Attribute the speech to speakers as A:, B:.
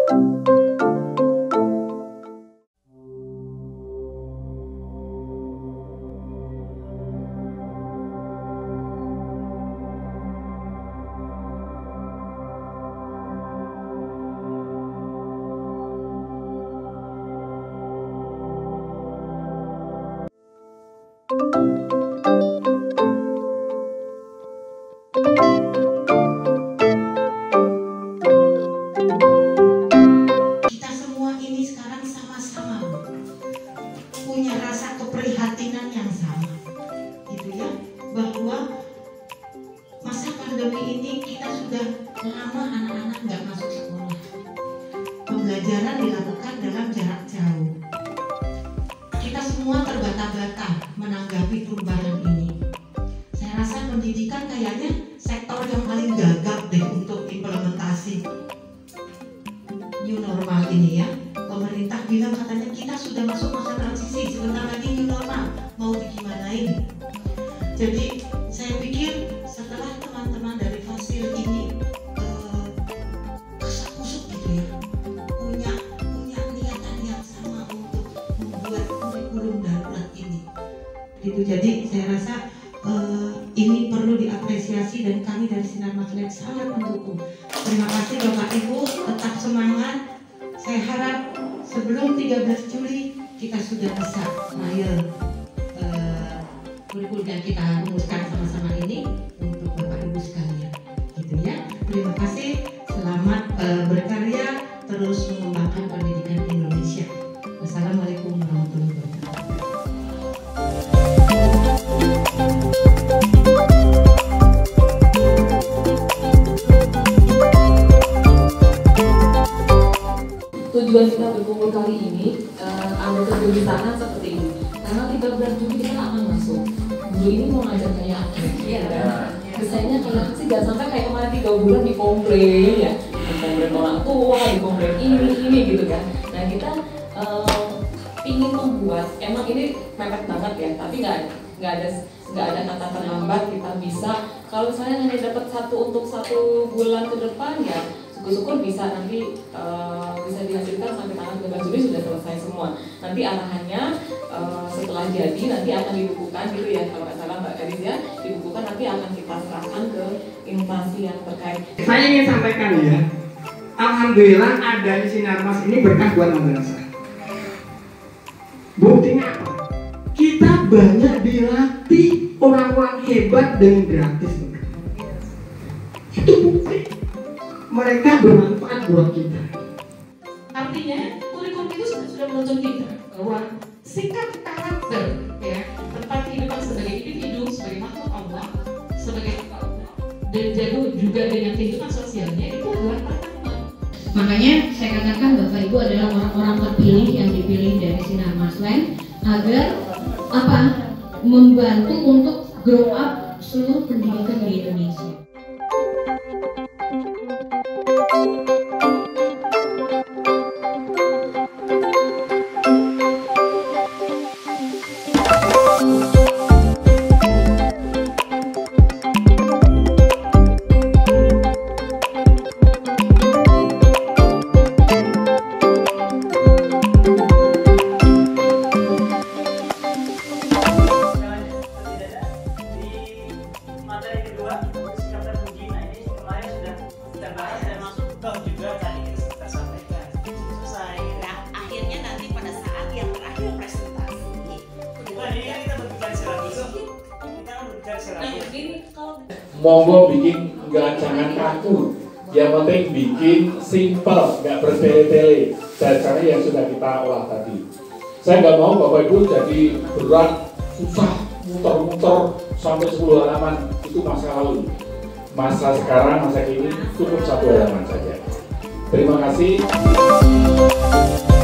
A: Kita semua ini sekarang sama-sama punya rasa keprihatinan yang sama, gitu ya, bahwa masa pandemi ini kita sudah lama anak-anak nggak masuk sekolah. Pembelajaran dilakukan dalam jarak jauh. Kita semua terbata-bata menanggapi perubahan ini. Saya rasa pendidikan kayaknya sektor yang paling gagap deh untuk implementasi new normal ini ya. Pemerintah bilang katanya kita sudah masuk masa transisi, sebentar lagi new normal, mau digimanain. Jadi saya pikir setelah teman-teman dari Fasil ini kasak-kusuk gitu ya, punya niatan yang sama untuk membuat kurikulum darurat ini gitu. Jadi saya rasa ini perlu diapresiasi dan kami dari Sinar Matlab sangat mendukung. Terima kasih Bapak Ibu, tetap semangat. Saya harap sebelum 13 Juli kita sudah bisa trial kurikulum yang kita rumuskan sama-sama ini untuk Bapak Ibu sekalian, gitu ya. Terima kasih, selamat berkarya, terus mengembangkan pendidikan Indonesia. Wassalamualaikum warahmatullahi wabarakatuh.
B: Tujuan kita berkumpul kali ini ada kegelisahan seperti ini karena 13 Juli kita akan masuk. Dulu ini mau ngajak kayak biasanya kalau sih gak sampai kayak kemarin 3 bulan dikomplain ya, dikomplain orang tua, dikomplain ini gitu kan. Nah kita ingin membuat, emang ini mepet banget ya, tapi nggak ada kata terlambat. Kita bisa kalau misalnya hanya dapat untuk 1 bulan ke depan ya syukur bisa nanti bisa dihasilkan sampai tanggal 13 Juli sudah selesai semua. Nanti arahannya setelah jadi nanti akan dibukukan gitu ya, kalau nggak salah Mbak Karis ya, dibukukan nanti akan kita serahkan ke instansi yang terkait.
C: Saya ingin sampaikan ya, alhamdulillah adanya Sinarmas ini berkah buat madrasah. Buktinya apa? Kita banyak dilatih orang-orang hebat dengan gratis. Itu bukti. Mereka bermanfaat buat kita.
D: Artinya kurikulum itu sudah menuntut kita bahwa sikap karakter ya tentang kehidupan sebagai individu, sebagai makhluk Allah, sebagai dan juga dengan kehidupan sosialnya itu adalah pertama.
E: Makanya saya katakan Bapak Ibu adalah orang-orang terpilih yang dipilih dari Sinar Matlab agar membantu untuk grow up seluruh pendidikan di Indonesia.
F: Monggo bikin jangan kaku, yang penting bikin simple, nggak bertele-tele dasarnya yang sudah kita olah tadi. Saya nggak mau Bapak Ibu jadi berat, susah, muter-muter sampai 10 halaman, itu masa lalu. Masa sekarang, masa kini cukup 1 halaman saja. Terima kasih.